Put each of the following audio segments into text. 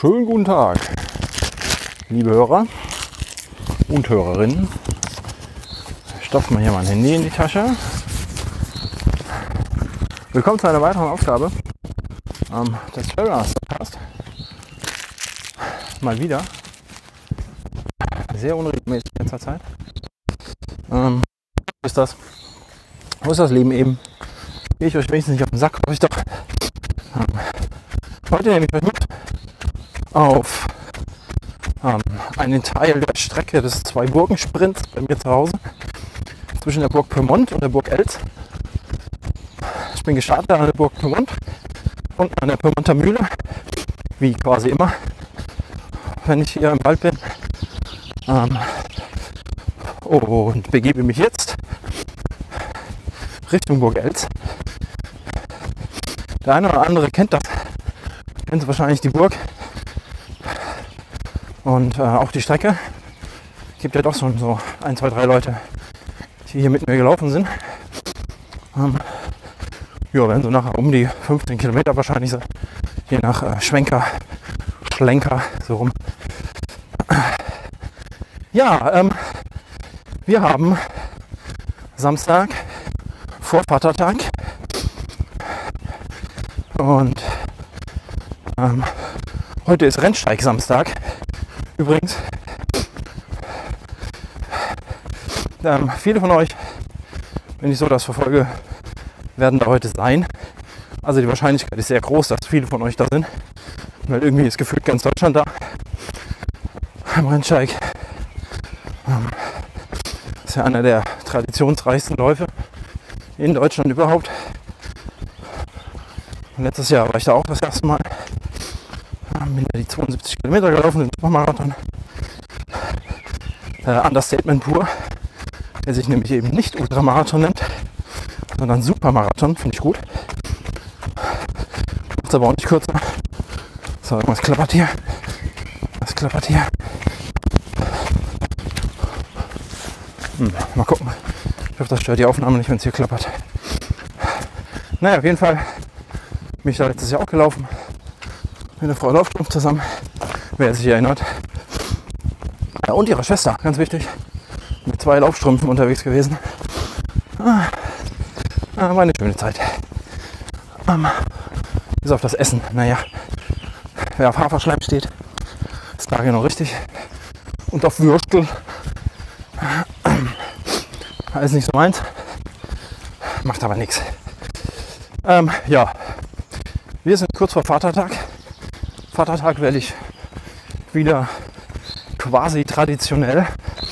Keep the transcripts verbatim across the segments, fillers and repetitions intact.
Schönen guten Tag, liebe Hörer und Hörerinnen. Ich stopfe mal hier mein Handy in die Tasche. Willkommen zu einer weiteren Aufgabe ähm, des Podcast. Mal wieder. Sehr unregelmäßig in letzter Zeit. Ähm, wo ist das? Wo ist das Leben eben? Gehe ich euch wenigstens nicht auf den Sack, hoffe ich doch. Ähm, heute nehme ich euch mit auf ähm, einen Teil der Strecke des Zwei-Burgen-Sprints bei mir zu Hause zwischen der Burg Pyrmont und der Burg Eltz. Ich bin gestartet an der Burg Pyrmont und an der Pyrmonter Mühle, wie quasi immer, wenn ich hier im Wald bin. Ähm, und begebe mich jetzt Richtung Burg Eltz. Der eine oder andere kennt das, kennt wahrscheinlich die Burg. Und äh, auch die Strecke. Es gibt ja doch schon so ein, zwei, drei Leute, die hier mit mir gelaufen sind. Ähm, ja, werden so nachher um die fünfzehn Kilometer wahrscheinlich sein. Je nach äh, Schwenker, Schlenker, so rum. Ja, ähm, wir haben Samstag vor Vatertag. Und ähm, heute ist Rennsteig-Samstag. Übrigens, ähm, viele von euch, wenn ich so das verfolge, werden da heute sein. Also die Wahrscheinlichkeit ist sehr groß, dass viele von euch da sind, weil irgendwie ist gefühlt ganz Deutschland da am Rennsteig. Ähm, ist ja einer der traditionsreichsten Läufe in Deutschland überhaupt. Und letztes Jahr war ich da auch das erste Mal. Bin ja die zweiundsiebzig Kilometer gelaufen, den Supermarathon. Äh, Understatement pur, der sich nämlich eben nicht Ultramarathon nennt, sondern Supermarathon, finde ich gut. Macht aber auch nicht kürzer. So, irgendwas klappert hier. Was klappert hier? Hm, mal gucken. Ich hoffe, das stört die Aufnahme nicht, wenn es hier klappert. Naja, auf jeden Fall bin ich da letztes Jahr auch gelaufen. Mit der Frau Laufstrumpf zusammen, wer sich erinnert. Ja, und ihre Schwester, ganz wichtig. Mit zwei Laufstrümpfen unterwegs gewesen. Ah, war eine schöne Zeit. Ähm, bis auf das Essen. Naja, wer auf Haferschleim steht, ist da genau richtig. Und auf Würstel. Ist nicht so meins. Macht aber nichts. Ähm, ja, wir sind kurz vor Vatertag. Vatertag werde ich wieder quasi traditionell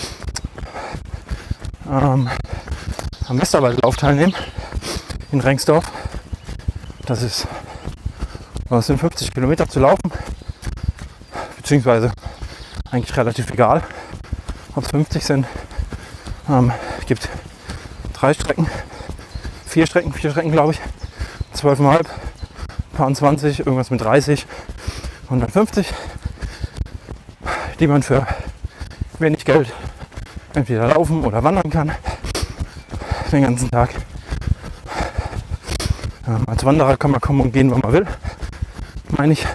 ähm, am Westerwaldlauf teilnehmen in Rengsdorf. Das ist, das sind fünfzig Kilometer zu laufen, beziehungsweise eigentlich relativ egal, ob es fünfzig sind. Ähm, es gibt drei Strecken, vier Strecken, vier Strecken glaube ich, zwölf Komma fünf, paar zwanzig, irgendwas mit dreißig. hundertfünfzig, die man für wenig Geld entweder laufen oder wandern kann, den ganzen Tag. Ähm, als Wanderer kann man kommen und gehen, wann man will, meine ich.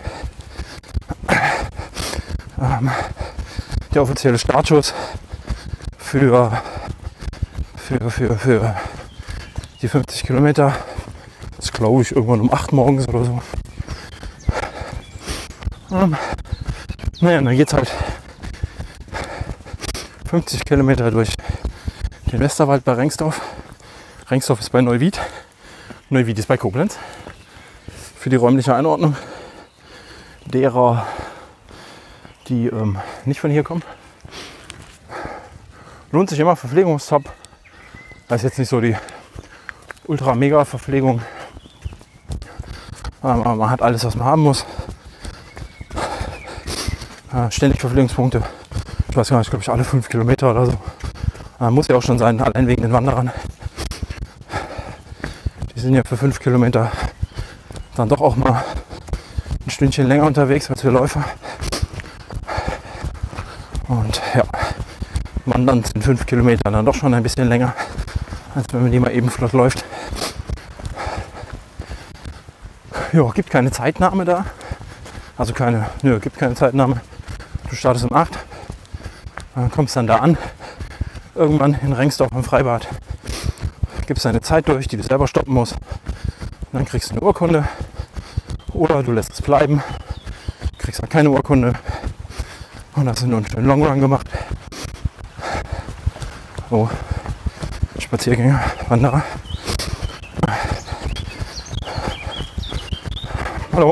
Ähm, der offizielle Startschuss für, für, für, für die fünfzig Kilometer ist, glaube ich, irgendwann um acht morgens oder so. Ähm, naja, dann geht es halt fünfzig Kilometer durch den Westerwald bei Rengsdorf. Rengsdorf ist bei Neuwied. Neuwied ist bei Koblenz. Für die räumliche Einordnung derer, die ähm, nicht von hier kommen. Lohnt sich immer, Verpflegungstop. Das ist jetzt nicht so die Ultra-Mega-Verpflegung. Aber man hat alles, was man haben muss. Ständig Verpflegungspunkte. Ich weiß gar nicht, glaube ich, alle fünf Kilometer oder so. Äh, muss ja auch schon sein, allein wegen den Wanderern. Die sind ja für fünf Kilometer dann doch auch mal ein Stündchen länger unterwegs als wir Läufer. Und ja, wandern sind fünf Kilometer dann doch schon ein bisschen länger, als wenn man die mal eben flott läuft. Ja, gibt keine Zeitnahme da. Also keine, nö, gibt keine Zeitnahme. Du startest um acht, äh, kommst dann da an, irgendwann in Rengsdorf im Freibad, gibst deine Zeit durch, die du selber stoppen musst. Und dann kriegst du eine Urkunde oder du lässt es bleiben, kriegst dann keine Urkunde und hast nur einen schönen Long Run gemacht. Oh, Spaziergänger, Wanderer. Hallo.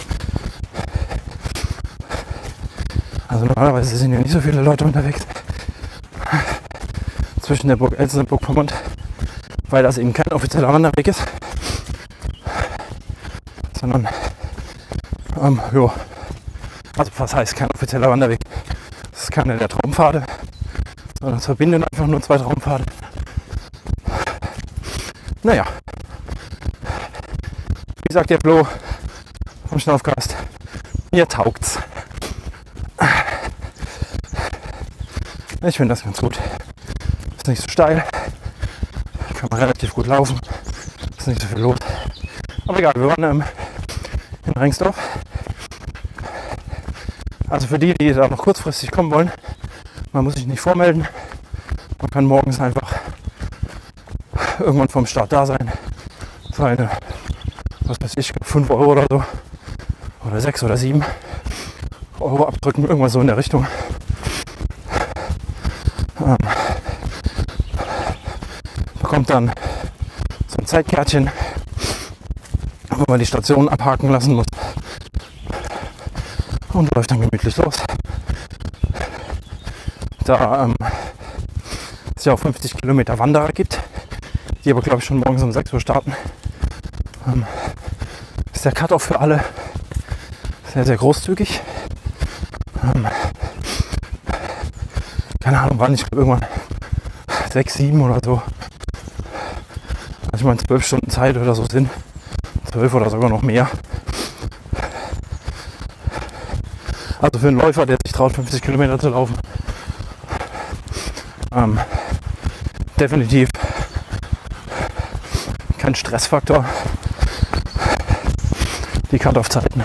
Also normalerweise sind ja nicht so viele Leute unterwegs zwischen der Burg Elsen und Burg Pyrmont, weil das eben kein offizieller Wanderweg ist, sondern ähm, jo, also was heißt kein offizieller Wanderweg? Das ist keiner der Traumpfade, sondern es verbindet einfach nur zwei Traumpfade. Naja, wie sagt der Flo vom Schnaufcast, mir taugt's. Ich finde das ganz gut. Ist nicht so steil, kann man relativ gut laufen, ist nicht so viel los. Aber egal, wir waren ähm, in Rengsdorf. Also für die, die da noch kurzfristig kommen wollen, man muss sich nicht vormelden. Man kann morgens einfach irgendwann vom Start da sein. Seine, was weiß ich, fünf Euro oder so. Oder sechs oder sieben Euro abdrücken, irgendwas so in der Richtung. Ähm, bekommt dann so ein Zeitkärtchen, wo man die Station abhaken lassen muss. Und läuft dann gemütlich los. Da ähm, es ja auch fünfzig Kilometer Wanderer gibt, die aber glaube ich schon morgens um sechs Uhr starten, ähm, ist der Cut-Off für alle sehr, sehr großzügig. Ähm, keine Ahnung, wann, ich glaube irgendwann sechs, sieben oder so. Also ich meine zwölf Stunden Zeit oder so sind. zwölf oder sogar noch mehr. Also für einen Läufer, der sich traut, fünfzig Kilometer zu laufen, ähm, definitiv kein Stressfaktor. Die Cut-Off-Zeiten.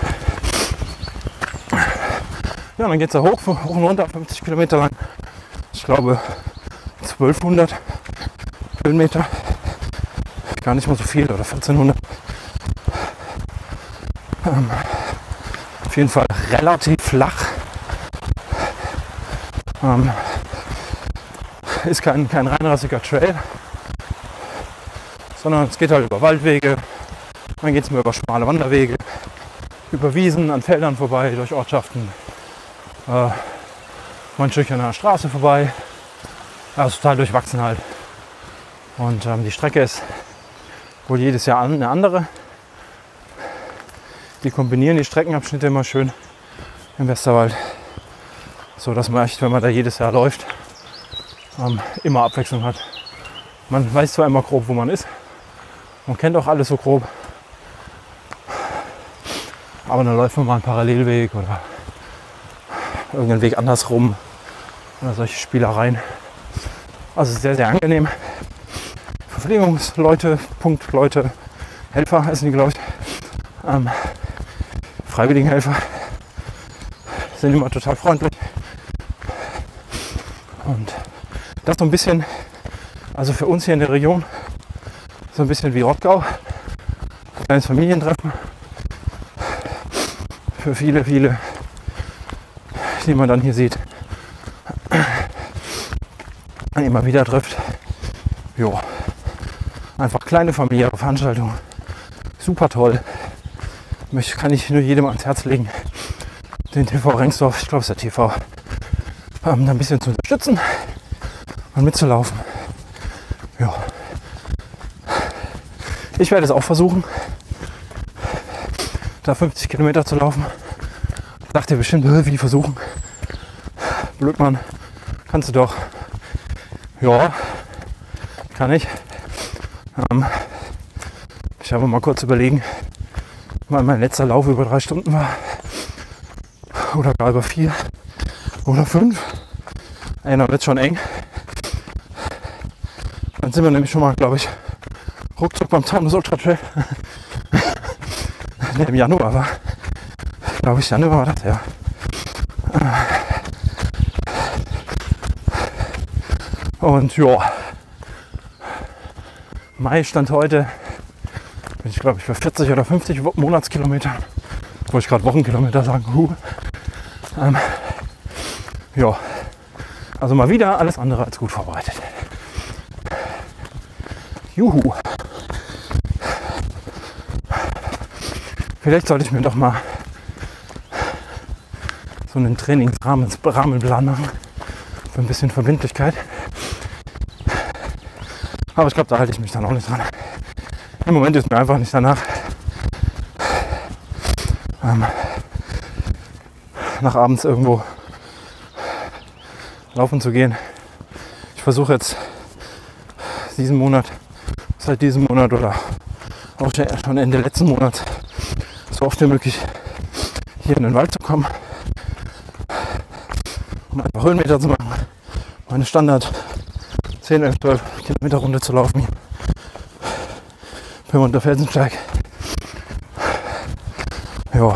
Ja, dann geht es da hoch, hoch und runter, fünfzig Kilometer lang. Ich glaube zwölfhundert Höhenmeter. Gar nicht mal so viel, oder vierzehnhundert. Ähm, auf jeden Fall relativ flach. Ähm, ist kein, kein reinrassiger Trail, sondern es geht halt über Waldwege. Dann geht es mir über schmale Wanderwege, über Wiesen, an Feldern vorbei, durch Ortschaften. Äh, mein Stückchen an der Straße vorbei. Also total durchwachsen halt. Und ähm, die Strecke ist wohl jedes Jahr eine andere. Die kombinieren die Streckenabschnitte immer schön im Westerwald, so dass man echt, wenn man da jedes Jahr läuft, ähm, immer Abwechslung hat. Man weiß zwar immer grob, wo man ist, man kennt auch alles so grob, aber dann läuft man mal einen Parallelweg oder irgendeinen Weg andersrum oder solche Spielereien. Also sehr, sehr angenehm. Verpflegungsleute, Punktleute, Helfer heißen die, glaube ich. Ähm, Freiwilligenhelfer sind immer total freundlich. Und das so ein bisschen, also für uns hier in der Region, so ein bisschen wie Rottgau. Ein kleines Familientreffen. Für viele, viele, die man dann hier sieht. Und immer wieder trifft. Jo. Einfach kleine familiäre Veranstaltungen. Super toll. Möchte, kann ich nur jedem ans Herz legen, den T V Rengsdorf, ich glaube es ist der T V, ähm, ein bisschen zu unterstützen und mitzulaufen. Ja. Ich werde es auch versuchen, da fünfzig Kilometer zu laufen. Sagt ihr bestimmt, wie versuchen. Blödmann, kannst du doch. Ja, kann ich. Ähm, ich habe mal kurz überlegen, weil mein letzter Lauf über drei Stunden war. Oder gar über vier. Oder fünf. Ey, dann wird schon eng. Dann sind wir nämlich schon mal, glaube ich, ruckzuck beim Taunus Ultra Trail. Der im Januar war. Glaube ich, Januar war das, ja. Und ja, Mai stand heute, bin ich glaube ich bei vierzig oder fünfzig Monatskilometern, wo ich gerade Wochenkilometer sagen. Huh. Ähm, ja, also mal wieder alles andere als gut vorbereitet. Juhu. Vielleicht sollte ich mir doch mal so einen Trainingsrahmenplan machen für ein bisschen Verbindlichkeit. Aber ich glaube, da halte ich mich dann auch nicht dran. Im Moment ist mir einfach nicht danach, ähm, nach abends irgendwo laufen zu gehen. Ich versuche jetzt diesen Monat, seit diesem Monat oder auch schon Ende letzten Monats, so oft wie möglich hier in den Wald zu kommen, um einfach Höhenmeter zu machen. Meine Standard zehn, elf, zwölf Kilometer Runde zu laufen. Pyrmonter Felsensteig. Ja.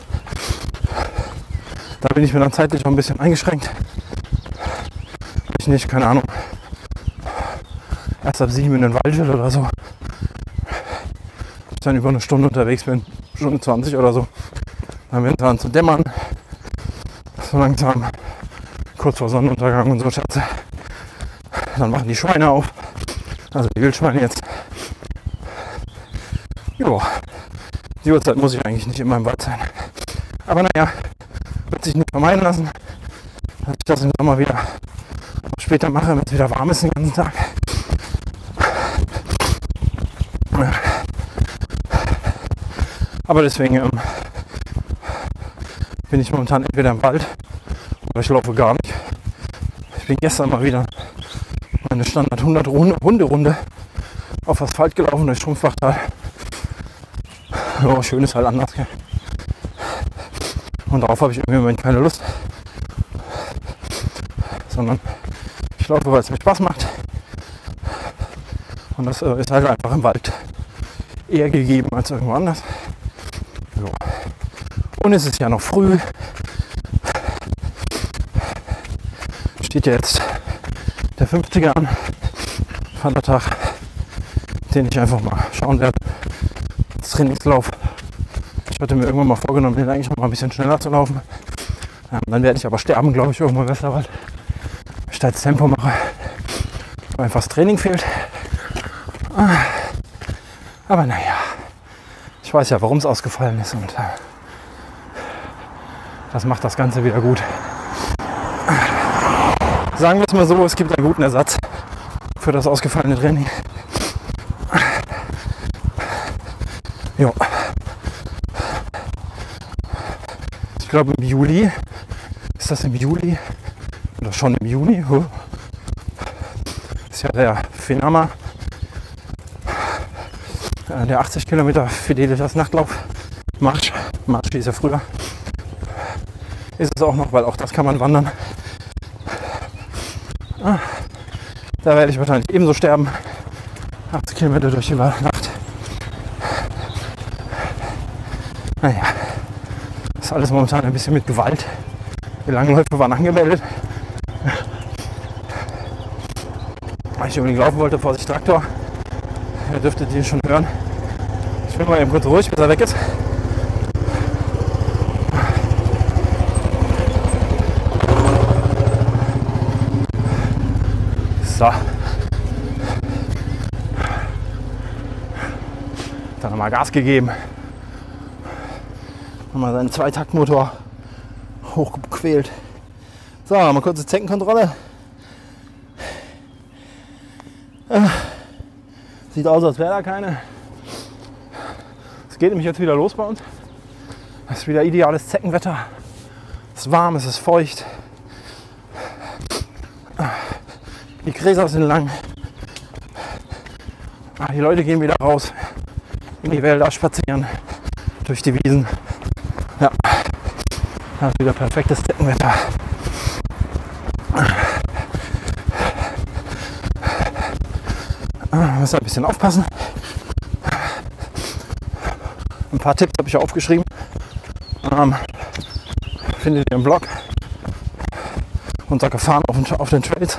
Da bin ich mir dann zeitlich auch ein bisschen eingeschränkt. Ich nicht, keine Ahnung, erst ab sieben in den Wald will oder so. Ich dann über eine Stunde unterwegs bin, Stunde zwanzig oder so. Dann wird es an zu dämmern. So langsam, kurz vor Sonnenuntergang und so Scherze. Dann machen die Schweine auf. Also die Wildschweine jetzt. Jo, die Uhrzeit muss ich eigentlich nicht immer im Wald sein. Aber naja, wird sich nicht vermeiden lassen, dass ich das im Sommer wieder später mache, wenn es wieder warm ist den ganzen Tag. Aber deswegen ähm, bin ich momentan entweder im Wald oder ich laufe gar nicht. Ich bin gestern mal wieder meine Standard hundert Hunderunde auf Asphalt gelaufen durch Strumpfbachtal. Ja, schön ist halt anders. Gell? Und darauf habe ich irgendwie im Moment keine Lust. Sondern ich laufe, weil es mir Spaß macht. Und das äh, ist halt einfach im Wald eher gegeben als irgendwo anders. Jo. Und es ist ja noch früh. Steht ja jetzt der fünfziger an. Vatertag, den ich einfach mal schauen werde. Das Trainingslauf. Ich hatte mir irgendwann mal vorgenommen, den eigentlich noch mal ein bisschen schneller zu laufen. Ja, dann werde ich aber sterben, glaube ich, irgendwo im Westerwald. Wenn ich da jetzt Tempo mache, weil einfach das Training fehlt. Aber naja, ich weiß ja, warum es ausgefallen ist und äh, das macht das Ganze wieder gut. Sagen wir es mal so, es gibt einen guten Ersatz für das ausgefallene Training. Ja. Ich glaube im Juli, ist das im Juli oder schon im Juni? Huh. Ist ja der Finama, äh, der achtzig Kilometer Fidelitas Nachtlauf. Marsch, Marsch hieß ja früher. Ist es auch noch, weil auch das kann man wandern. Ah, da werde ich wahrscheinlich ebenso sterben. achtzig Kilometer durch die Nacht. Naja, ist alles momentan ein bisschen mit Gewalt. Die Langläufe waren angemeldet. Weil ich unbedingt laufen wollte, Vorsicht Traktor. Ihr dürftet ihn schon hören. Ich bin mal eben kurz ruhig, bis er weg ist. So. Dann nochmal Gas gegeben. Nochmal seinen Zweitaktmotor hochgequält. So, mal kurze Zeckenkontrolle. Sieht aus, als wäre da keine. Es geht nämlich jetzt wieder los bei uns. Es ist wieder ideales Zeckenwetter. Es ist warm, es ist feucht. Die Gräser sind lang. Die Leute gehen wieder raus in die Wälder spazieren, durch die Wiesen. Ja, das ist wieder perfektes Zeckenwetter. Man muss ein bisschen aufpassen. Ein paar Tipps habe ich aufgeschrieben. Ähm, findet ihr im Blog. Unser Gefahren auf den, auf den Trails.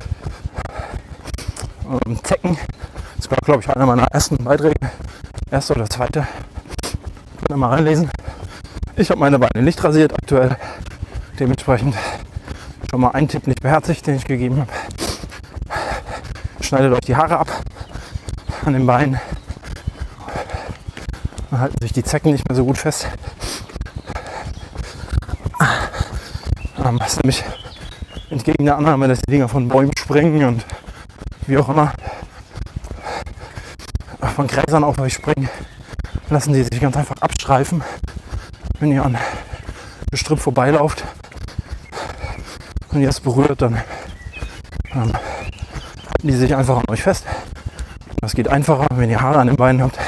Ähm, Zecken. Das war, glaube ich, einer meiner ersten Beiträge. Erste oder zweite. Könnt ihr mal reinlesen. Ich habe meine Beine nicht rasiert aktuell. Dementsprechend schon mal einen Tipp nicht beherzigt, den ich gegeben habe. Schneidet euch die Haare ab an den Beinen. Dann halten sich die Zecken nicht mehr so gut fest. Ähm, das ist nämlich entgegen der Annahme, dass die Dinger von Bäumen springen und wie auch immer von Gräsern auf euch springen, lassen die sich ganz einfach abstreifen, wenn ihr an Gestrüpp vorbeilauft und ihr es berührt, dann ähm, halten die sich einfach an euch fest. Das geht einfacher, wenn ihr Haare an den Beinen habt,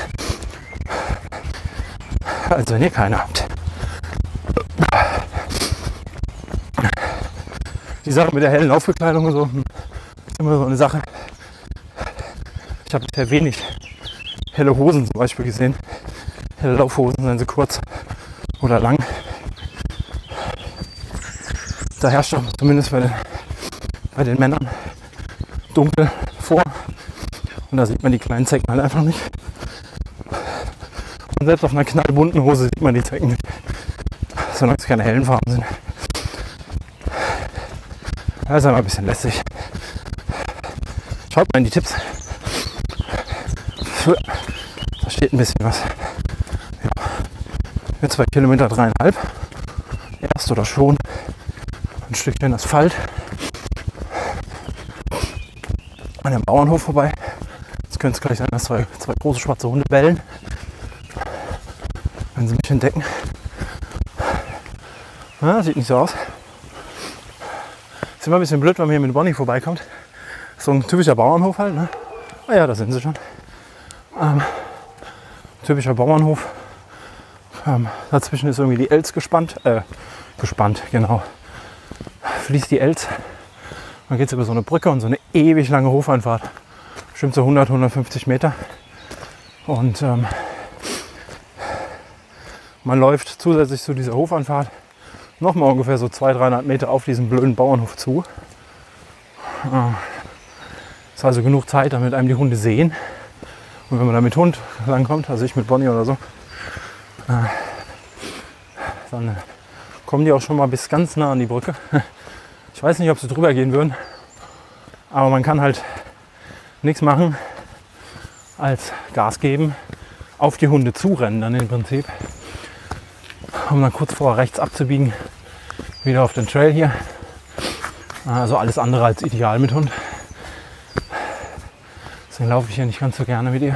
als wenn ihr keine habt. Die Sache mit der hellen Laufbekleidung und so ist immer so eine Sache. Ich habe bisher wenig helle Hosen zum Beispiel gesehen. Helle Laufhosen, seien sie kurz oder lang. Da herrscht auch zumindest bei den, bei den Männern dunkel vor. Und da sieht man die kleinen Zecken halt einfach nicht. Und selbst auf einer knallbunten Hose sieht man die Zecken nicht. Solange es keine hellen Farben sind. Das ist einmal ein bisschen lästig. Schaut mal in die Tipps. Da steht ein bisschen was. Ja. Mit zwei Kilometer dreieinhalb. Erst oder schon. Ein Stückchen Asphalt. An dem Bauernhof vorbei. Jetzt könnte es gleich sein, dass zwei, zwei große schwarze Hunde bellen. Wenn sie mich entdecken. Ja, sieht nicht so aus. Ist immer ein bisschen blöd, wenn man hier mit Bonnie vorbeikommt. So ein typischer Bauernhof halt, ne? Ah ja, da sind sie schon. Ähm, typischer Bauernhof. Ähm, dazwischen ist irgendwie die Elz gespannt. Äh, gespannt, genau. Fließt die Elz. Dann geht es über so eine Brücke und so eine ewig lange Hofeinfahrt. Bestimmt so hundert, hundertfünfzig Meter. Und ähm, man läuft zusätzlich zu dieser Hofeinfahrt nochmal ungefähr so zweihundert, dreihundert Meter auf diesen blöden Bauernhof zu. Äh, ist also genug Zeit, damit einem die Hunde sehen. Und wenn man da mit Hund langkommt, also ich mit Bonnie oder so, äh, dann äh, kommen die auch schon mal bis ganz nah an die Brücke. Ich weiß nicht, ob sie drüber gehen würden, aber man kann halt nichts machen, als Gas geben, auf die Hunde zurennen dann im Prinzip, um dann kurz vorher rechts abzubiegen, wieder auf den Trail hier. Also alles andere als ideal mit Hund. Deswegen laufe ich hier nicht ganz so gerne mit ihr.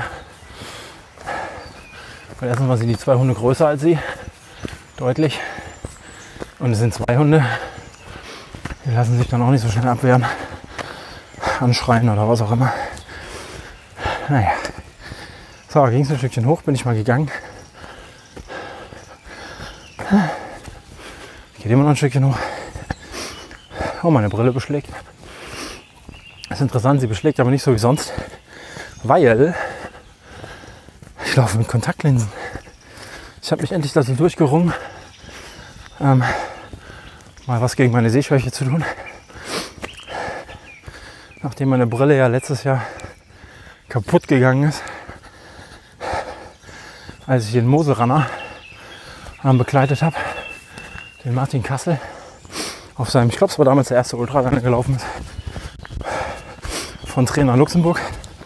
Weil erstens mal sind die zwei Hunde größer als sie, deutlich. Und es sind zwei Hunde. Die lassen sich dann auch nicht so schnell abwehren, anschreien oder was auch immer. Naja. So, ging es ein Stückchen hoch, bin ich mal gegangen. Geht immer noch ein Stückchen hoch. Oh, meine Brille beschlägt. Das ist interessant, sie beschlägt aber nicht so wie sonst, weil ich laufe mit Kontaktlinsen. Ich habe mich endlich dazu durchgerungen, ähm, mal was gegen meine Sehschwäche zu tun. Nachdem meine Brille ja letztes Jahr kaputt gegangen ist, als ich den Moselrunner ähm, begleitet habe, den Martin Kassel, auf seinem, ich glaube es war damals der erste Ultra, der gelaufen ist, von Trainer Luxemburg.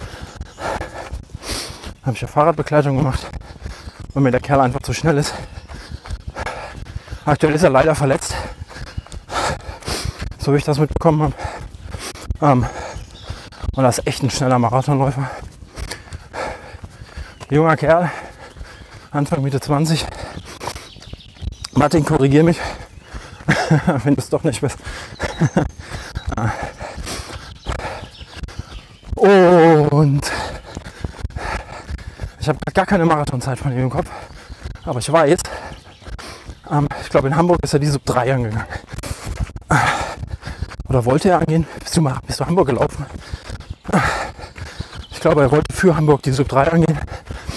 Habe ich ja Fahrradbegleitung gemacht, weil mir der Kerl einfach zu schnell ist. Aktuell ist er leider verletzt, so wie ich das mitbekommen habe. Ähm, und das ist echt ein schneller Marathonläufer. Junger Kerl, Anfang Mitte zwanzig. Martin, korrigier mich, wenn du es doch nicht bist. Und ich habe gar keine Marathonzeit von ihm im Kopf. Aber ich weiß, ähm, ich glaube in Hamburg ist er die Sub drei angegangen. Oder wollte er angehen? Bist du mal bist du Hamburg gelaufen? Ich glaube, er wollte für Hamburg die Sub drei angehen.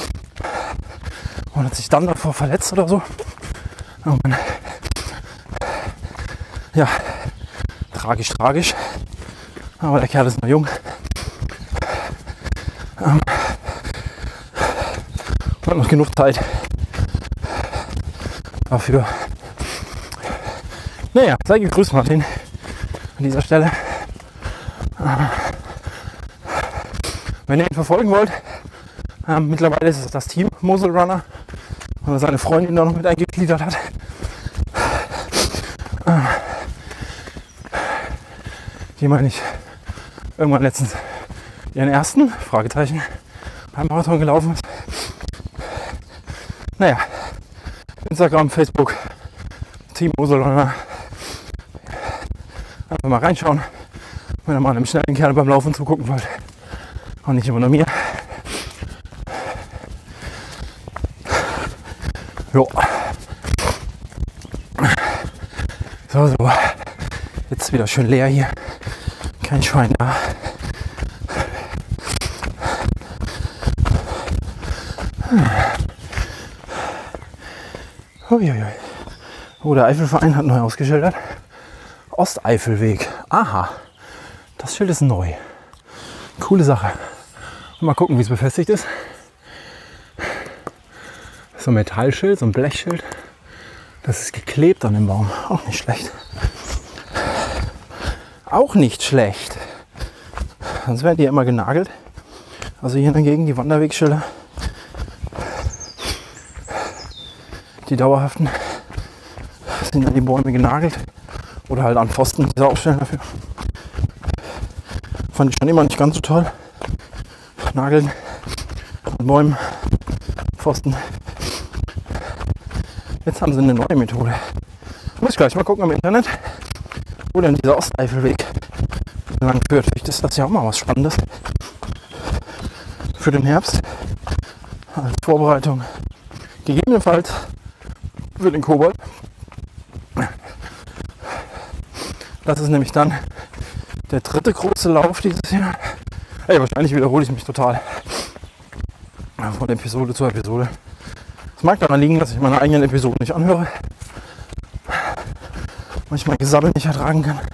Und hat sich dann davor verletzt oder so. Und Ja, tragisch, tragisch. Aber der Kerl ist noch jung. Ähm, hat noch genug Zeit dafür. Naja, sei gegrüßt, Martin, an dieser Stelle. Ähm, wenn ihr ihn verfolgen wollt, ähm, mittlerweile ist es das Team Mosel Runner, weil er seine Freundin da noch mit eingegliedert hat. Ähm, die meine ich irgendwann letztens ihren ersten Fragezeichen beim Marathon gelaufen ist. Naja, Instagram, Facebook, Team Mosel Runner. Einfach mal reinschauen, wenn ihr mal einem schnellen Kerl beim Laufen zugucken wollt. Und nicht immer nur mir. Jo. So, so. Jetzt wieder schön leer hier. Kein Schwein da. Uiuiui. Oh, der Eifelverein hat neu ausgeschildert. Osteifelweg. Aha. Das Schild ist neu. Coole Sache. Mal gucken, wie es befestigt ist. So ein Metallschild, so ein Blechschild. Das ist geklebt an dem Baum. Auch nicht schlecht. Auch nicht schlecht. Sonst werden die ja immer genagelt. Also hier dagegen die Wanderwegschilder. Die dauerhaften sind an die Bäume genagelt. Oder halt an Pfosten, diese aufstellen dafür. Fand ich schon immer nicht ganz so toll. Nageln an Bäumen, Pfosten. Jetzt haben sie eine neue Methode. Ich muss gleich mal gucken im Internet, wo denn dieser Osteifelweg lang führt. Vielleicht ist das ja auch mal was Spannendes für den Herbst. Als Vorbereitung. Gegebenenfalls für den Kobold. Das ist nämlich dann der dritte große Lauf dieses Jahr. Hey, wahrscheinlich wiederhole ich mich total von Episode zu Episode. Es mag daran liegen, dass ich meine eigenen Episoden nicht anhöre. Manchmal Gesabbel nicht ertragen kann.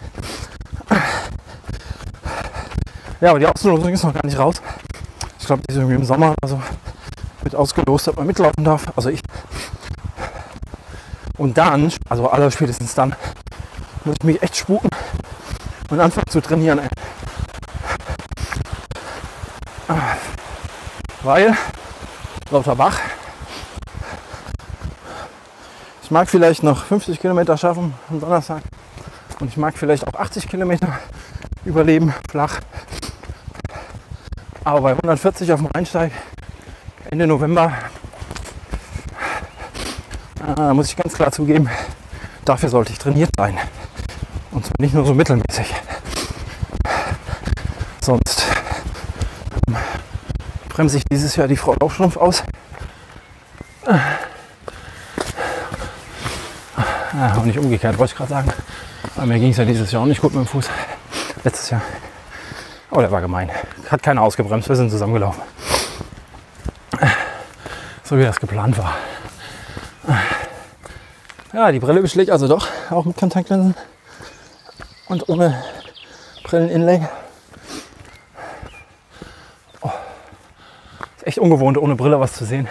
Ja, aber die Auslosung ist noch gar nicht raus. Ich glaube, die ist irgendwie im Sommer also wird ausgelost, ob man mitlaufen darf. Also ich. Und dann, also aller spätestens dann, muss ich mich echt spuken und anfangen zu trainieren. Ey. Weil Lauterbach, ich mag vielleicht noch fünfzig Kilometer schaffen am Donnerstag und ich mag vielleicht auch achtzig Kilometer überleben, flach. Aber bei hundertvierzig auf dem Rheinsteig Ende November äh, muss ich ganz klar zugeben, dafür sollte ich trainiert sein. Und zwar nicht nur so mittelmäßig. Sonst ähm, bremse ich dieses Jahr die Frau Laufschrumpf aus. Ah, und nicht umgekehrt, wollte ich gerade sagen. Aber mir ging es ja dieses Jahr auch nicht gut mit dem Fuß. Letztes Jahr. Oh, der war gemein. Hat keiner ausgebremst, wir sind zusammengelaufen. So wie das geplant war. Ja, die Brille beschlägt also doch, auch mit Kontaktlinsen. Und ohne Brillen-Inlay. Oh. Ist echt ungewohnt, ohne Brille was zu sehen.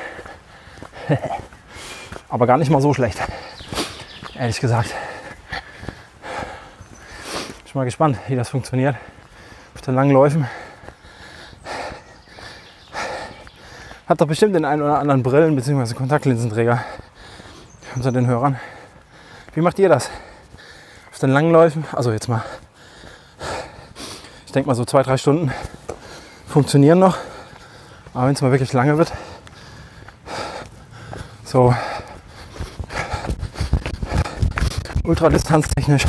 Aber gar nicht mal so schlecht. Ehrlich gesagt. Ich bin mal gespannt, wie das funktioniert. Auf den langen Läufen. Hat doch bestimmt den einen oder anderen Brillen- bzw. Kontaktlinsenträger unter den Hörern. Wie macht ihr das? Auf den langen Läufen, also jetzt mal, ich denke mal so zwei, drei Stunden funktionieren noch. Aber wenn es mal wirklich lange wird, so ultradistanztechnisch,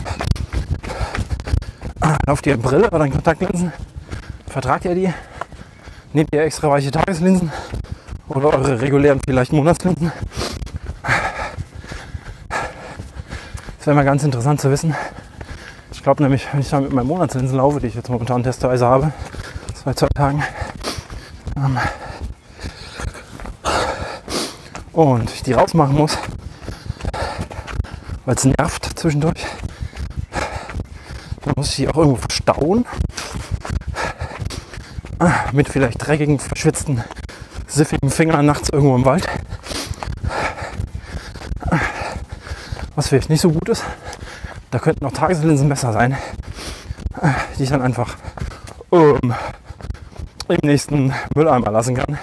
lauft ihr Brille oder Kontaktlinsen, vertragt ihr die, nehmt ihr extra weiche Tageslinsen oder eure regulären vielleicht Monatslinsen. Das wäre mal ganz interessant zu wissen. Ich glaube nämlich, wenn ich da mit meinen Monatslinsen laufe, die ich jetzt momentan testweise habe, seit zwei Tagen, ähm, und ich die rausmachen muss, weil es nervt zwischendurch, muss ich die auch irgendwo verstauen. Mit vielleicht dreckigen, verschwitzten, siffigen Fingern nachts irgendwo im Wald. Was vielleicht nicht so gut ist. Da könnten auch Tageslinsen besser sein, die ich dann einfach ähm, im nächsten Mülleimer lassen kann.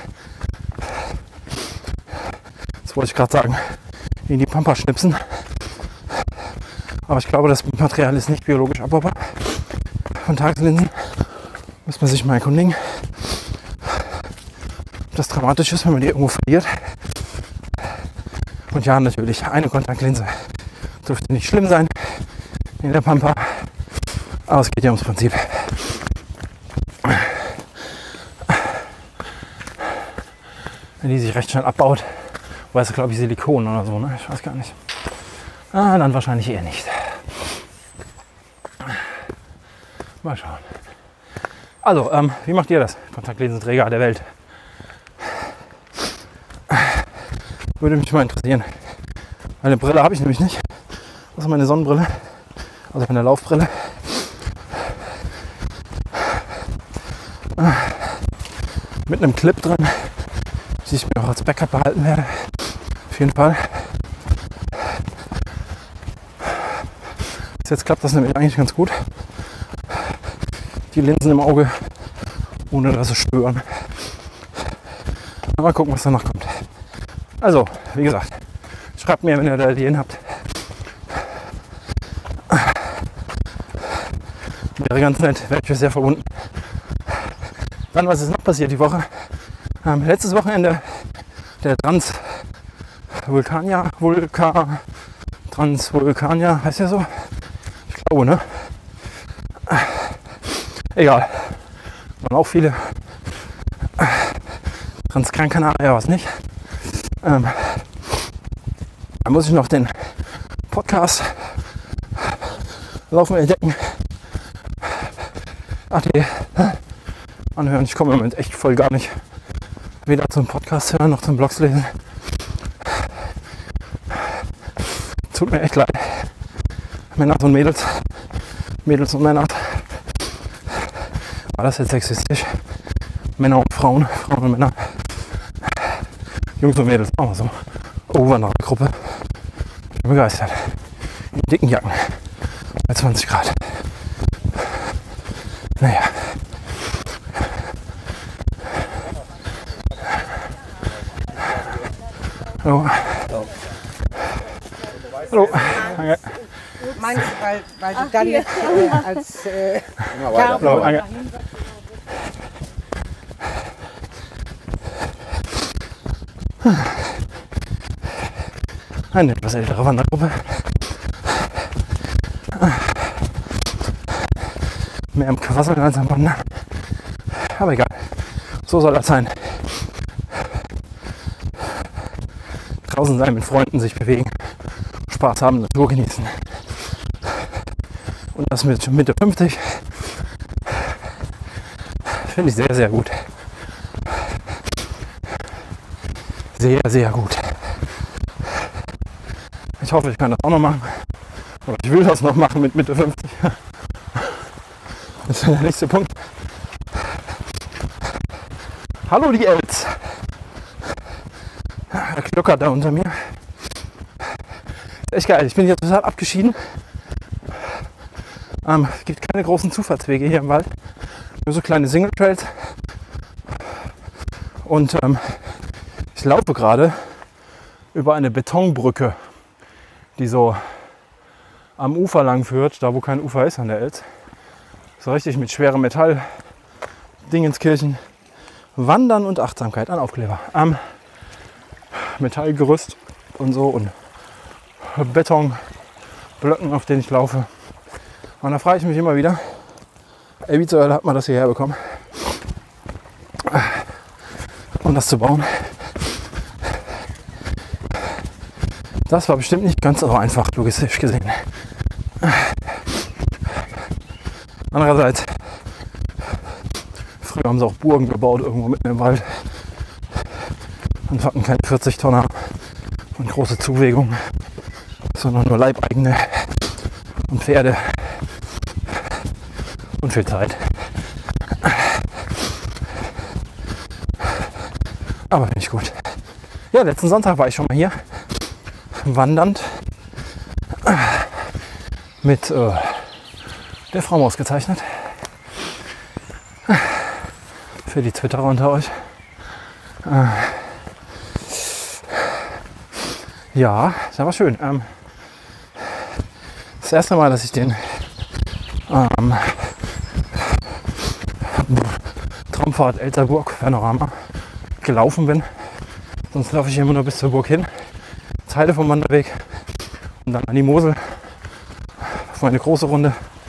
Das wollte ich gerade sagen, in die Pampa schnipsen. Aber ich glaube, das Material ist nicht biologisch abbaubar. Von Tageslinsen muss man sich mal erkundigen, ob das dramatisch ist, wenn man die irgendwo verliert. Und ja, natürlich, eine Kontaktlinse dürfte nicht schlimm sein in der Pampa. Aber es geht ja ums Prinzip. Wenn die sich recht schnell abbaut, weil es glaube ich Silikon oder so, ne? Ich weiß gar nicht. Ah, dann wahrscheinlich eher nicht. Mal schauen. Also, ähm, wie macht ihr das? Kontaktlinsenträger der Welt. Würde mich mal interessieren. Meine Brille habe ich nämlich nicht. Das ist meine Sonnenbrille. Also meine Laufbrille. Mit einem Clip drin, die ich mir auch als Backup behalten werde. Auf jeden Fall. Bis jetzt klappt das nämlich eigentlich ganz gut. Die Linsen im Auge, ohne dass sie stören. Mal gucken, was danach kommt. Also, wie gesagt, schreibt mir, wenn ihr da Ideen habt. Wäre ganz nett, wäre ich euch sehr verbunden. Dann, was ist noch passiert die Woche? Ähm, letztes Wochenende der Transvulkanier, Vulkan, Transvulkanier, heißt ja so? Ich glaube, ne? Egal. Waren auch viele. Transgran Canaria war es nicht. Ähm, da muss ich noch den Podcast Laufen entdecken. Ach nee. Anhören. Ich komme im Moment echt voll gar nicht. Weder zum Podcast hören noch zum Blogs lesen. Tut mir echt leid. Männer und Mädels. Mädels und Männer. War das jetzt sexistisch? Männer und Frauen. Frauen und Männer. Jungs und Mädels. Auch so. Oh, Wanderergruppe. Ich bin begeistert. In dicken Jacken. Bei zwanzig Grad. Naja. Hallo. Hallo. Danke. Meinst du, weil, weil du dann jetzt äh, als äh, Hallo. Danke. Eine etwas ältere Wandergruppe. Mehr am Quasseln als am Wandern. Aber egal. So soll das sein. Draußen sein, mit Freunden sich bewegen, Spaß haben, Natur genießen. Und das mit Mitte fünfzig finde ich sehr, sehr gut. Sehr, sehr gut. Ich hoffe, ich kann das auch noch machen. Oder ich will das noch machen mit Mitte fünfzig. Das ist der nächste Punkt. Hallo die Els. Der Kluckert da unter mir. Echt geil. Ich bin hier total abgeschieden. Ähm, es gibt keine großen Zufahrtswege hier im Wald. Nur so kleine Single Trails. Und ähm, ich laufe gerade über eine Betonbrücke, die so am Ufer lang führt, da wo kein Ufer ist an der Els. So richtig mit schwerem Metall, Dingenskirchen, Wandern und Achtsamkeit, ein Aufkleber. Am Metallgerüst und so und Betonblöcken, auf denen ich laufe. Und da frage ich mich immer wieder, ey, wie zur Hölle hat man das hierher bekommen, um das zu bauen? Das war bestimmt nicht ganz so einfach, logistisch gesehen. Andererseits, früher haben sie auch Burgen gebaut, irgendwo mitten im Wald. Und hatten keine vierzig Tonner und große Zuwägung, sondern nur Leibeigene und Pferde. und viel Zeit. Aber finde ich gut. Ja, letzten Sonntag war ich schon mal hier wandernd mit äh, der Frau ausgezeichnet. Für die Twitterer unter euch. Äh, ja, das war schön. Ähm, das erste Mal, dass ich den ähm, Traumfahrt Elterburg Panorama gelaufen bin. Sonst laufe ich immer nur bis zur Burg hin, Teile vom Wanderweg und dann an die Mosel auf meine große Runde,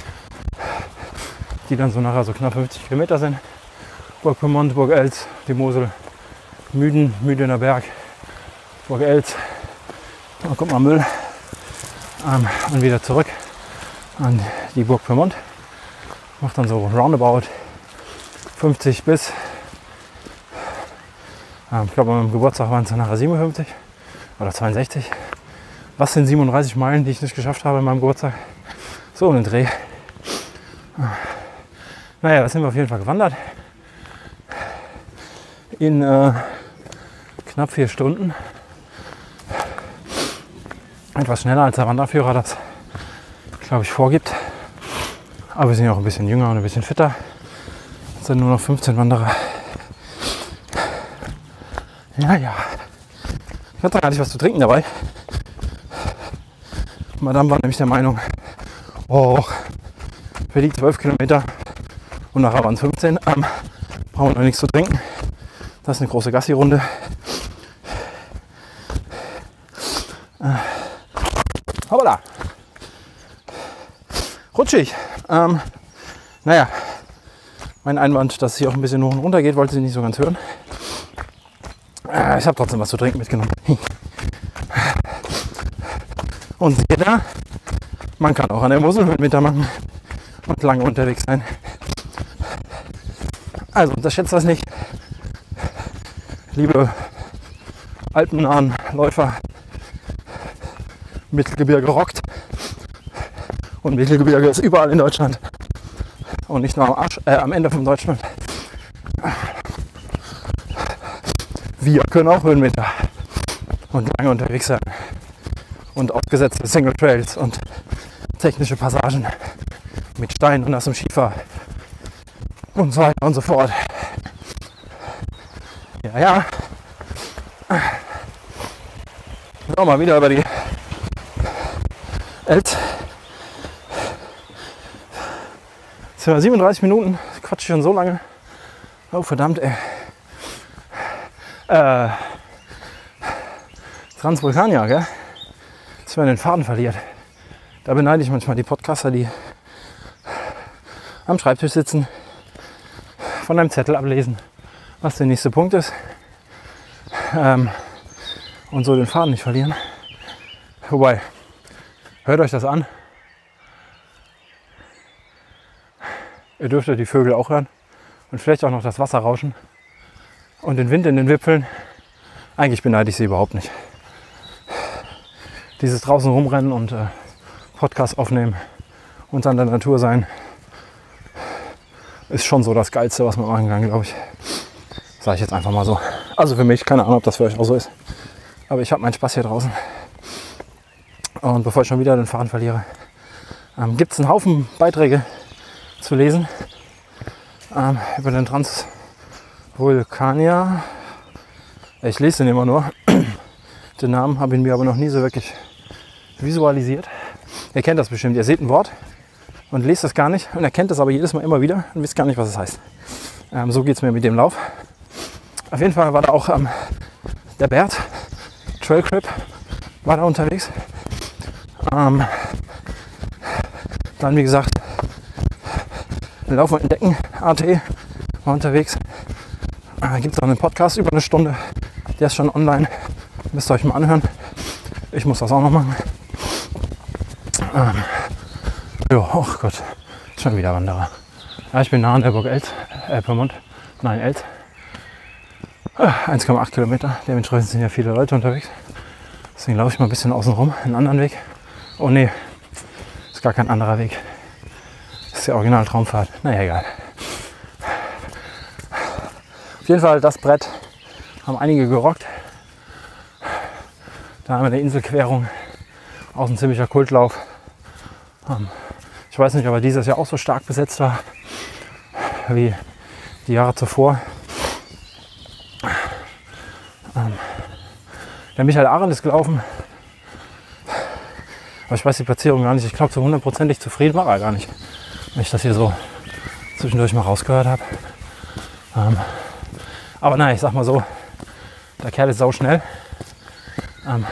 die dann so nachher so knapp fünfzig Kilometer sind. Burg Pyrmont, Burg Eltz, die Mosel, Müden, Müdener Berg, Burg Eltz, dann kommt mal Müll ähm, und wieder zurück an die Burg Pyrmont. Macht dann so roundabout fünfzig bis, ähm, ich glaube an meinem Geburtstag waren es dann nachher siebenundfünfzig oder zweiundsechzig. Was sind siebenunddreißig Meilen, die ich nicht geschafft habe an meinem Geburtstag? So einen Dreh. Naja, da sind wir auf jeden Fall gewandert. In äh, knapp vier Stunden. Etwas schneller als der Wanderführer das, glaube ich, vorgibt. Aber wir sind ja auch ein bisschen jünger und ein bisschen fitter. Es sind nur noch fünfzehn Wanderer. Ja, ja. Ich hatte gar nicht was zu trinken dabei. Madame war nämlich der Meinung, oh, für die zwölf Kilometer und nachher waren es fünfzehn, ähm, brauchen wir noch nichts zu trinken. Das ist eine große Gassi-Runde. Äh, hoppala. Rutschig. Ähm, naja, mein Einwand, dass es hier auch ein bisschen hoch und runter geht, wollte sie nicht so ganz hören. Äh, ich habe trotzdem was zu trinken mitgenommen. Und siehe da, man kann auch an der Mosel Höhenmeter machen und lange unterwegs sein. Also unterschätzt das nicht, liebe alpennahen Läufer. Mittelgebirge rockt. Und Mittelgebirge ist überall in Deutschland. Und nicht nur am, Arsch, äh, am Ende von Deutschland. Wir können auch Höhenmeter und lange unterwegs sein. Und aufgesetzte Single Trails und technische Passagen mit Steinen und nassem Schiefer und so weiter und so fort. Ja, ja. So, mal wieder über die Eltz. Jetzt sind wir siebenunddreißig Minuten, quatsch schon so lange. Oh verdammt, ey. Äh, Transvulkania, gell? Dass man den Faden verliert. Da beneide ich manchmal die Podcaster, die am Schreibtisch sitzen, von einem Zettel ablesen, was der nächste Punkt ist, ähm, und so den Faden nicht verlieren. Wobei, hört euch das an. Ihr dürftet die Vögel auch hören und vielleicht auch noch das Wasser rauschen und den Wind in den Wipfeln. Eigentlich beneide ich sie überhaupt nicht. Dieses draußen rumrennen und äh, Podcast aufnehmen und an der Natur sein, ist schon so das Geilste, was man machen kann, glaube ich. Sage ich jetzt einfach mal so. Also für mich, keine Ahnung, ob das für euch auch so ist. Aber ich habe meinen Spaß hier draußen. Und bevor ich schon wieder den Faden verliere, ähm, gibt es einen Haufen Beiträge zu lesen ähm, über den Transvulkania. Ich lese den immer nur. Den Namen habe ich mir aber noch nie so wirklich visualisiert. Ihr kennt das bestimmt. Ihr seht ein Wort und lest es gar nicht und erkennt es aber jedes Mal immer wieder und wisst gar nicht, was es heißt. Ähm, so geht es mir mit dem Lauf. Auf jeden Fall war da auch ähm, der Bert, Trail Crip, war da unterwegs. Ähm, dann wie gesagt, Lauf und Entdecken, A T, war unterwegs. Äh, Gibt es auch einen Podcast über eine Stunde, der ist schon online. Müsst ihr euch mal anhören. Ich muss das auch noch machen. Ähm, jo, oh Gott, schon wieder Wanderer. Ja, ich bin nah an der Burg Eltz, äh, Pyrmont, nein, Eltz. Äh, eins Komma acht Kilometer, dementsprechend sind ja viele Leute unterwegs. Deswegen laufe ich mal ein bisschen außen rum, einen anderen Weg. Oh nee, ist gar kein anderer Weg. Es ist ja original Traumfahrt. Naja, egal. Auf jeden Fall, das Brett haben einige gerockt. Da haben wir eine Inselquerung, auch ein ziemlicher Kultlauf. Ich weiß nicht, ob er dieses Jahr auch so stark besetzt war wie die Jahre zuvor. Der Michael Arendt ist gelaufen. Aber ich weiß die Platzierung gar nicht. Ich glaube, so hundertprozentig zufrieden war er gar nicht, wenn ich das hier so zwischendurch mal rausgehört habe. Ähm, aber naja, ich sag mal so, der Kerl ist sauschnell. Ähm,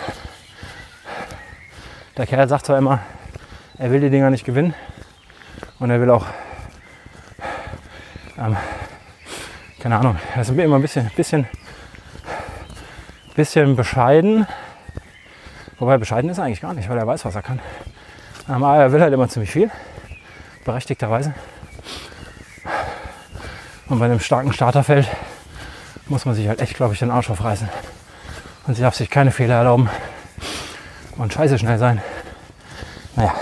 der Kerl sagt zwar immer, er will die Dinger nicht gewinnen und er will auch, ähm, keine Ahnung, er ist immer ein bisschen, bisschen, bisschen bescheiden. Wobei bescheiden ist er eigentlich gar nicht, weil er weiß, was er kann. Aber er will halt immer ziemlich viel, berechtigterweise. Und bei einem starken Starterfeld muss man sich halt echt, glaube ich, den Arsch aufreißen. Und sie darf sich keine Fehler erlauben und scheiße schnell sein. Naja,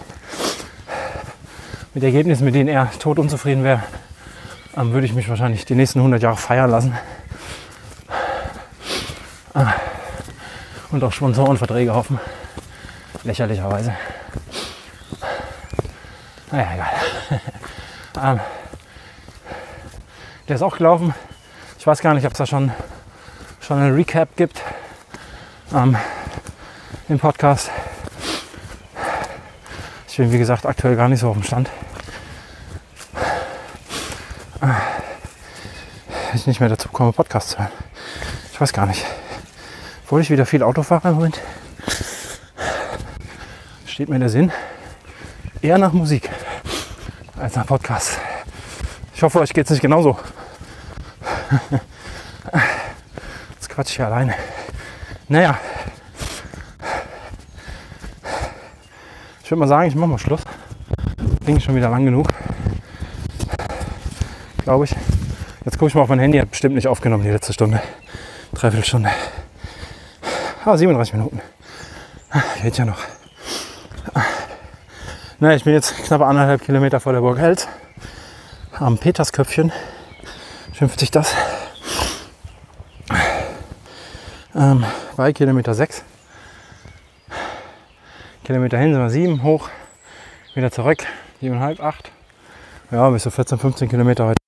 mit Ergebnissen, mit denen er tot unzufrieden wäre, ähm, würde ich mich wahrscheinlich die nächsten hundert Jahre feiern lassen. Ah. Und auch Sponsorenverträge hoffen. Lächerlicherweise. Naja, egal. ähm, der ist auch gelaufen. Ich weiß gar nicht, ob es da schon, schon einen Recap gibt ähm, im Podcast. Ich bin, wie gesagt, aktuell gar nicht so auf dem Stand. Äh, ich nicht mehr dazu komme, Podcast zu hören. Ich weiß gar nicht. Obwohl ich wieder viel Auto fahre im Moment, steht mir der Sinn eher nach Musik als nach Podcast. Ich hoffe, euch geht es nicht genauso. Jetzt quatsch ich hier alleine. Naja, ich würde mal sagen, ich mache mal Schluss. Ging schon wieder lang genug, glaube ich. Jetzt gucke ich mal auf mein Handy, hat bestimmt nicht aufgenommen die letzte Stunde. Dreiviertel Stunde. Ah, siebenunddreißig Minuten. Geht ja noch. Na, ich bin jetzt knapp anderthalb Kilometer vor der Burg Eltz. Am Petersköpfchen schimpft sich das. Ähm, bei Kilometer sechs. Kilometer hin sind wir sieben, hoch, wieder zurück, siebeneinhalb, acht. Ja, bis zu vierzehn, fünfzehn Kilometer heute.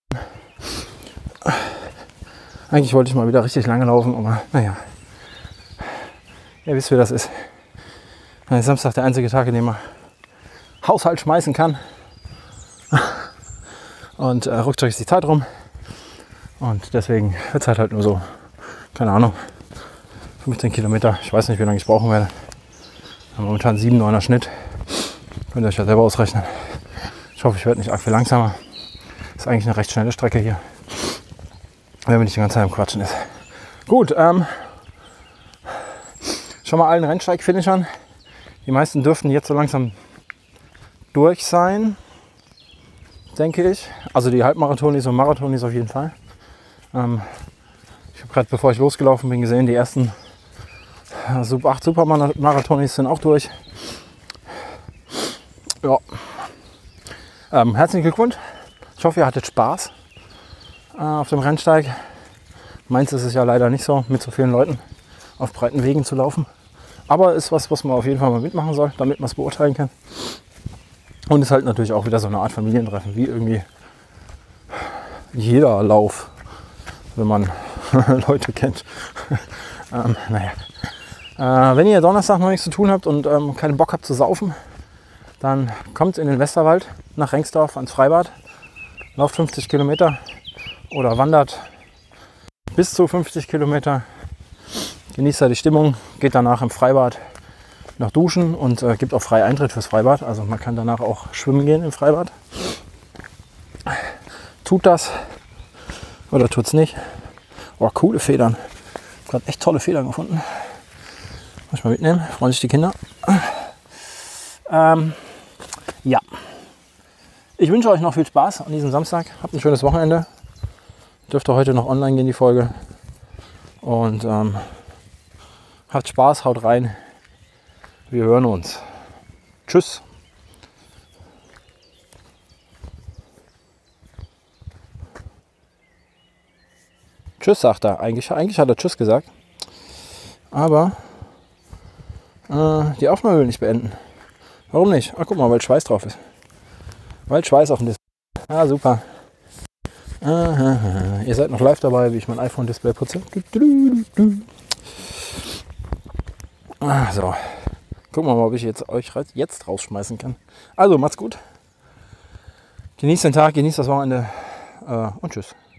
Eigentlich wollte ich mal wieder richtig lange laufen, aber naja. Ihr wisst, wie das ist. Dann ist Samstag der einzige Tag, in dem man Haushalt schmeißen kann. Und äh, ruckzuck ist die Zeit rum. Und deswegen wird es halt, halt nur so, keine Ahnung, fünfzehn Kilometer. Ich weiß nicht, wie lange ich brauchen werde. Momentan sieben, neuner Schnitt. Könnt ihr euch ja selber ausrechnen. Ich hoffe, ich werde nicht arg viel langsamer. Ist eigentlich eine recht schnelle Strecke hier. Wenn man nicht die ganze Zeit am Quatschen ist. Gut, ähm, schon mal allen Rennsteig-Finishern. Die meisten dürften jetzt so langsam durch sein, denke ich. Also die Halbmarathonis und Marathonis auf jeden Fall. Ähm, ich habe gerade, bevor ich losgelaufen bin, gesehen, die ersten Sub acht Supermarathonis sind auch durch. Ja. Ähm, herzlichen Glückwunsch. Ich hoffe, ihr hattet Spaß äh, auf dem Rennsteig. Meins ist es ja leider nicht so, mit so vielen Leuten auf breiten Wegen zu laufen. Aber ist was, was man auf jeden Fall mal mitmachen soll, damit man es beurteilen kann. Und ist halt natürlich auch wieder so eine Art Familientreffen, wie irgendwie jeder Lauf, wenn man Leute kennt. ähm, naja. Äh, wenn ihr Donnerstag noch nichts zu tun habt und ähm, keinen Bock habt zu saufen, dann kommt in den Westerwald nach Rengsdorf ans Freibad, lauft fünfzig Kilometer oder wandert bis zu fünfzig Kilometer. Genießt da die Stimmung, geht danach im Freibad noch duschen und äh, gibt auch frei Eintritt fürs Freibad. Also man kann danach auch schwimmen gehen im Freibad. Tut das oder tut's nicht. Oh, coole Federn. Ich habe gerade echt tolle Federn gefunden. Muss ich mal mitnehmen, freuen sich die Kinder. Ähm, ja. Ich wünsche euch noch viel Spaß an diesem Samstag. Habt ein schönes Wochenende. Dürfte heute noch online gehen, die Folge. Und ähm, habt Spaß, haut rein. Wir hören uns. Tschüss. Tschüss, sagt er. Eigentlich, eigentlich hat er Tschüss gesagt. Aber äh, die Aufnahme will nicht beenden. Warum nicht? Ah, guck mal, weil Schweiß drauf ist. Weil Schweiß auf dem Display. Ah, super. Aha, ihr seid noch live dabei, wie ich mein iPhone-Display putze. Ah, so. Gucken wir mal, ob ich jetzt euch jetzt rausschmeißen kann. Also, macht's gut. Genießt den Tag, genießt das Wochenende äh, und tschüss.